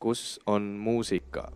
kus on muusika?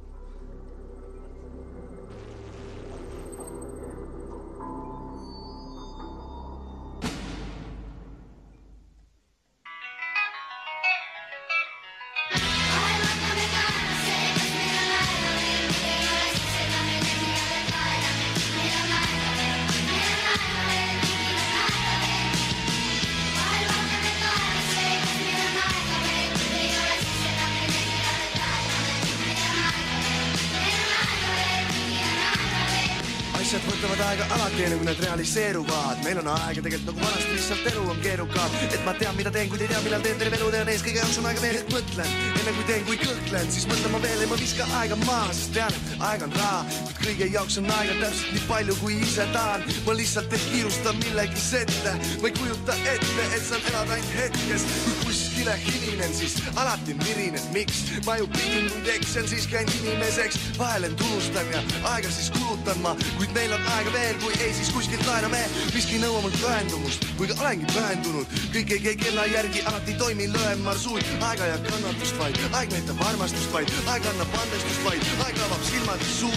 Asjad võtavad aega alati enne, kui need realiseeruvad. Meil on aega tegelikult nagu vanasti, lihtsalt elu on keerukad. Et ma tean, mida teen, kui ei tea, millal teen terve elu, tean ees kõige jaoks on aega veel, et mõtlen. Enne kui teen, kui kõhklen, siis mõtlen ma veel ja ma viska aega maha, sest tean, et aeg on raha. Kuid kõige jaoks on aega täpselt nii palju, kui ise tahan. Ma lihtsalt ei kiirusta millegi sette. Ma ei kujuta ette, et saan elada ainult hetkes. Kui kuskile hilinen, siis alati mirinen. Miks? Ma ju pidin, kui teksen, siis käin inimeseks. Vahelen tunnustan ja aega siis kulutan ma. Kuid meil on aega veel, kui ei, siis kuskilt laename. Miski nõua mul pühendumust, kui ka olengi pühendunud. Kõik ei käi kella järgi, alati toimi löön marsuud. Aega ja kannatust vaid, aeg näitab armastust vaid. Aeg annab andestust vaid, aeg avab silmad suu.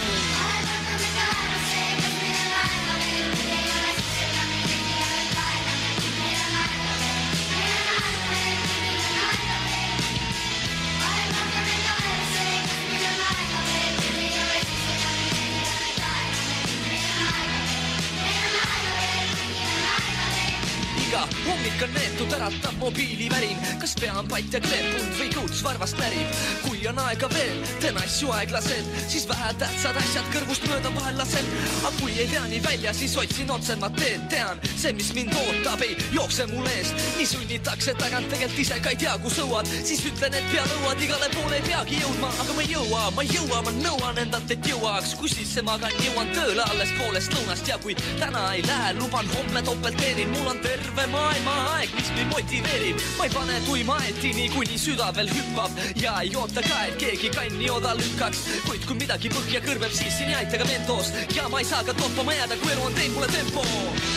Hommik on neetud, äratab mobiilivärin. Kas pea on pat ja kleepunud või kõuts varvast närib? Kui on aega veel, teen asju aeglased, siis vähe tähtsad asjad kõrvust mööda vahel lasen. Aga kui ei tea nii välja, siis otsin otsemat teed. Tean, see mis mind ootab ei jookse mul eest. Nii sunnitakse tagant, tegelikult ise ka ei tea kus õuad. Siis ütlen, et pea lõuad, igale poole ei peagi jõudma. Aga ma ei jõua, ma nõuan endalt, et jõuaks. Kusisse magan, jõuan tööle alles poolest lõunast. Ja kui täna ei lähe, luban homme topelt teenin. Mul on terve maailma aeg, mis mind motiveerib. Ma ei pane tuima etini, kuni süda veel hüppab. Ja ei oota ka, et keegi kanni oda lükkaks. Kuid kui midagi põhja kõrbeb, siis siin ei aita ka mentoost. Ja ma ei saa ka toppama jääda, kui elu on teinud mulle tempo.